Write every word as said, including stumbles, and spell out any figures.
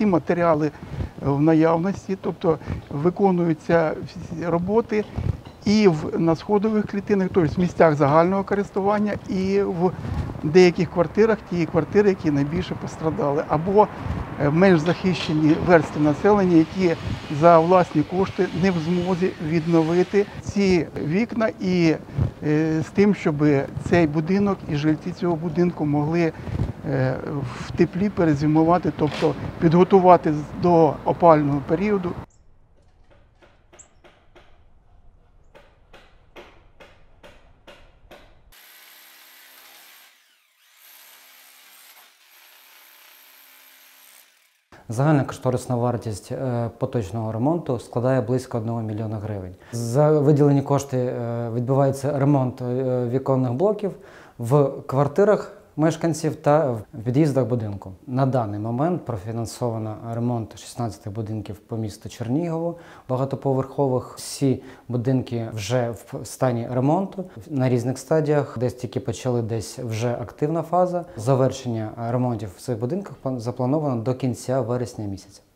всі матеріали в наявності, тобто виконуються всі роботи і в, на сходових клітинах, тобто в місцях загального користування, і в деяких квартирах, ті квартири, які найбільше пострадали, або менш захищені верстви населення, які за власні кошти не в змозі відновити ці вікна, і з тим, щоб цей будинок і жильці цього будинку могли в теплі перезимувати, тобто підготувати до опалювального періоду. Загальна кошторисна вартість поточного ремонту складає близько одного мільйона гривень. За виділені кошти відбувається ремонт віконних блоків в квартирах мешканців та в під'їздах будинку. На даний момент профінансовано ремонт шістнадцяти будинків по місту Чернігову, багатоповерхових. Всі будинки вже в стані ремонту, на різних стадіях, десь тільки почали, десь вже активна фаза. Завершення ремонтів в цих будинках заплановано до кінця вересня місяця.